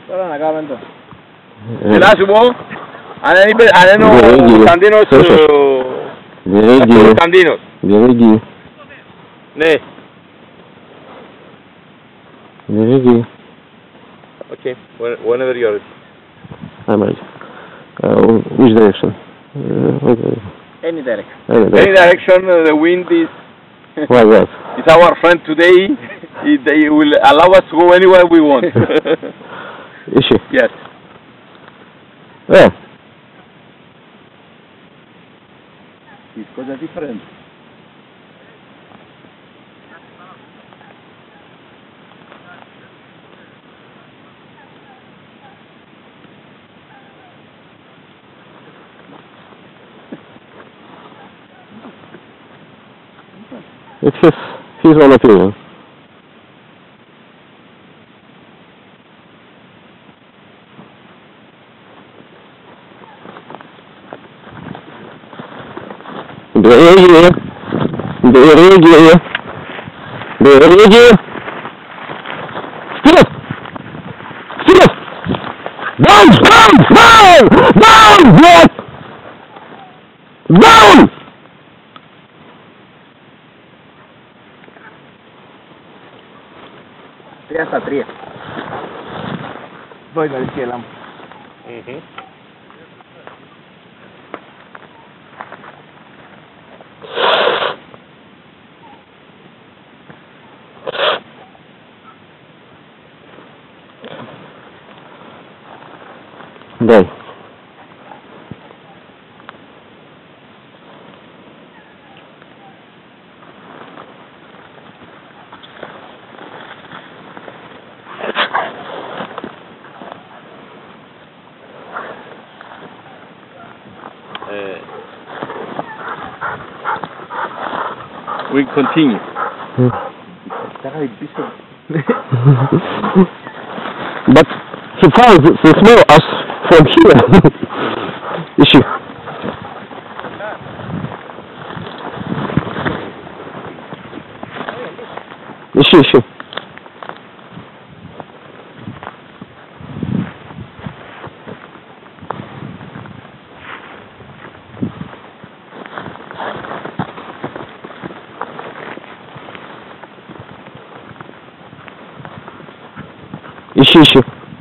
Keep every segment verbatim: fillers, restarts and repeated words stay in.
Τώρα να κάνουμε το. Να σου πω, αν είναι ο Κωνσταντίνος... Κωνσταντίνος. Διενέγγι. Ναι. Διενέγγι. Okay, whenever you're ready. I'm ready. Uh, which direction? Uh, okay. Any direction. Any Any direction, uh, the wind is... Why that? It's our friend today. It, it will allow us to go anywhere we want. Is she? Yes. Yeah. It's got a different. It's his, his own opinion. Дороги, дороги, дороги. Вперед! Вперед! Down, down, down, down, блядь! Down! Τρία στα τρία. Εδώ είναι αριστερή λάμπα. Дай. We continue. But he found the smell us from here. Is she? Is she? Is she? Ищи, ищи.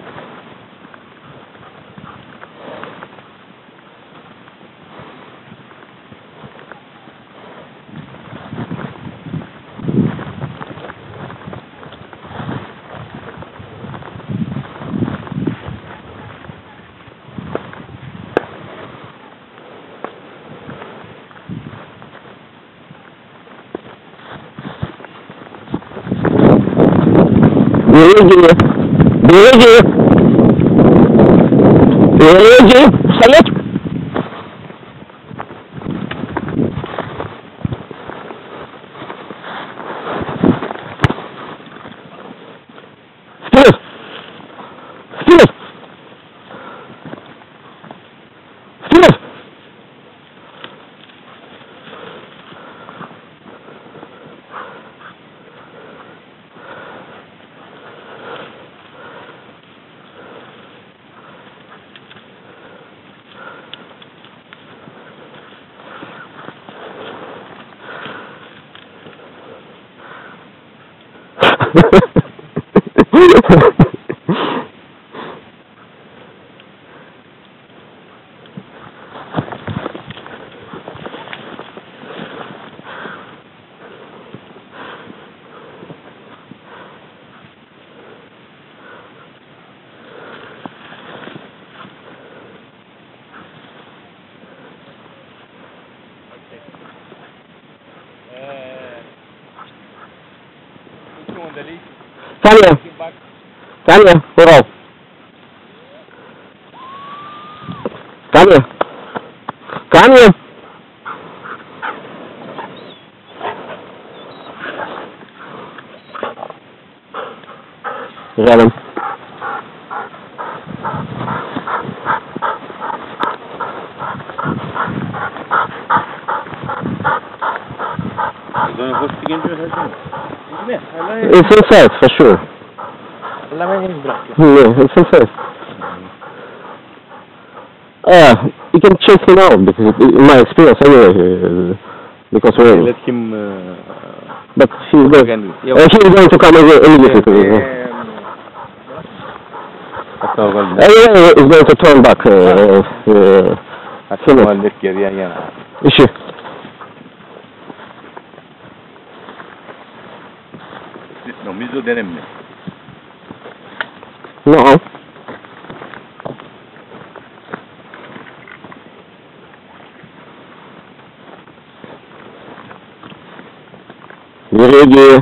Береги, береги, береги, встать! Вперед! Вперед! Вперед! Таня, Таня, Урал. Таня, Таня. Рядом. Don't you want to get into it? It's inside for sure. Parlami in braccio. Yeah, it's okay. Uh, you can check him out because in my experience anyway, uh, because we're, Let him. Uh, but he's going, again. uh, he's going to come again immediately. Ehm, Anyway, he's going to turn back. Uh, uh, Attualmente geriye yana. İşi. Νομίζω δεν είναι. No. Nereye gidiyor?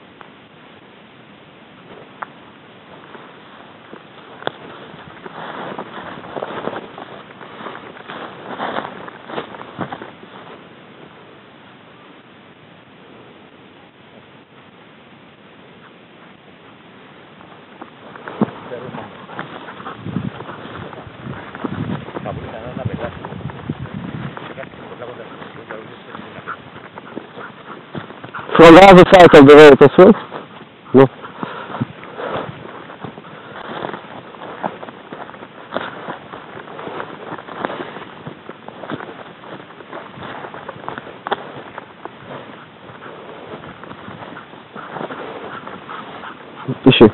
From the other side of the road as well? No. İşi.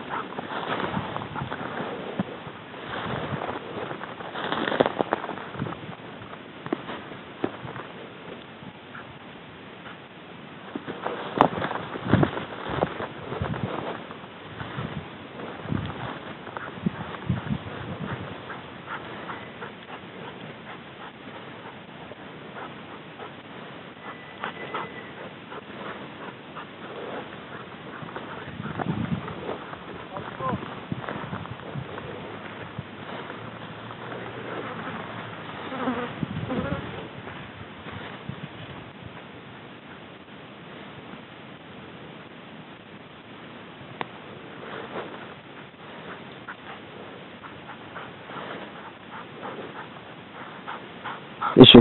İşi.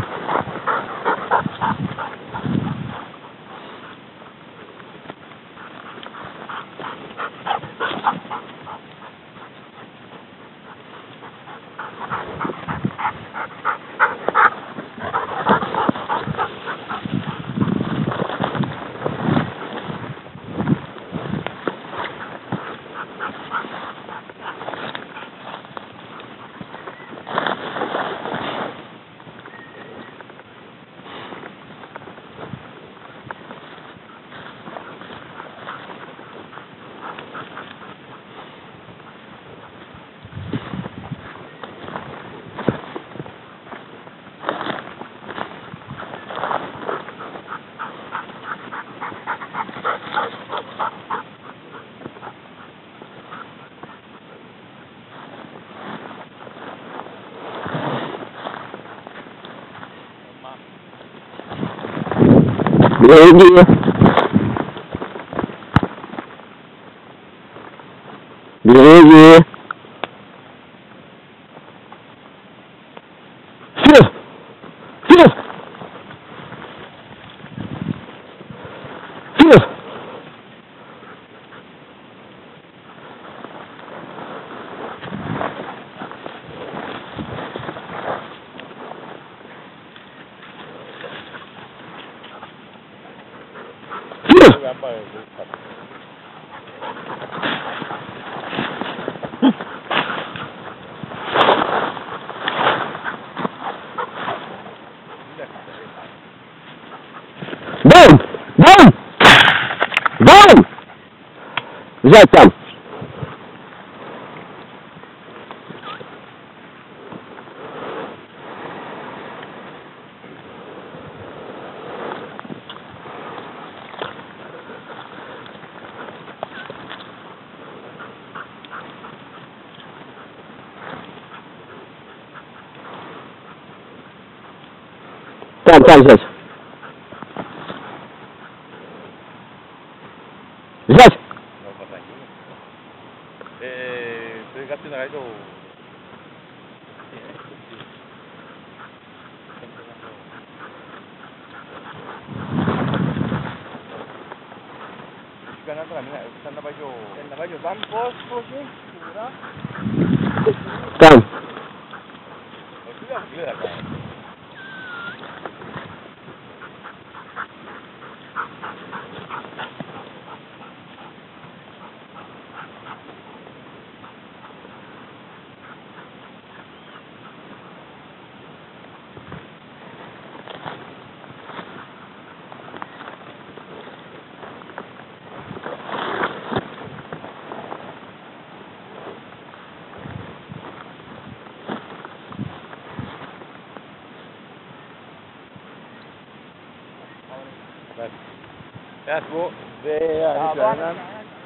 Nereye gidiyor? Nereye gidiyor? Sür! Sür! Sür! Down! Down! Down! Взять там. Там, там взять. Взять! 저희 같은 아이도 시간 한 동안 Там. That's what they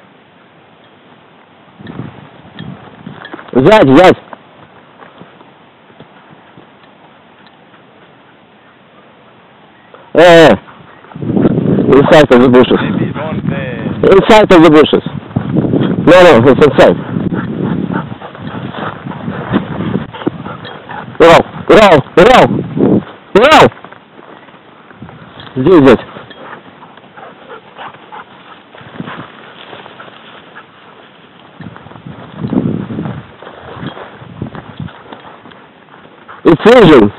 Сзади, сзади. Э, inside of the bushes. maybe don't they Inside of the bushes. No, no, it's inside. Урал, Урал, Урал, Урал! Здесь, здесь. It's Asian.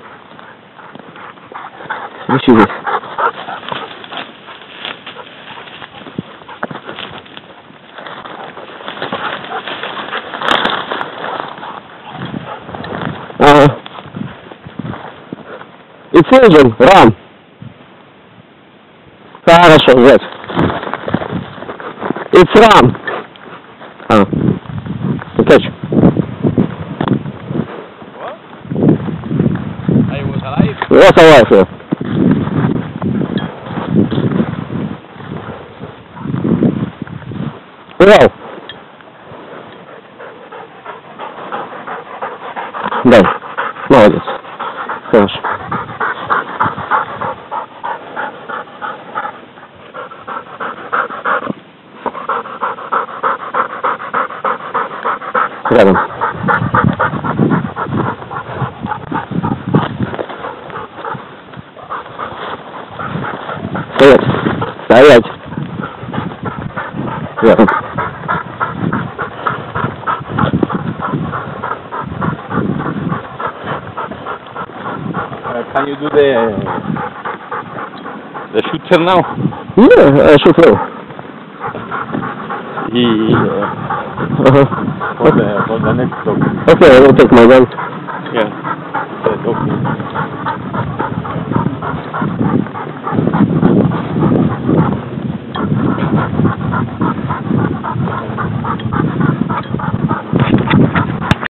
Which is it? Uh, it's Asian. Run. Хорошо, взять. It's run. А. Catch. I was alive? Was alive, yeah. Урал. Дай. Молодец. Хорошо. Рядом. Стоять. Стоять. Рядом. Uh, can you do the the shooter now? Yeah, I should know. He, uh, Uh-huh. for the for the next dog. Okay, I will take my gun. Yeah. The dog.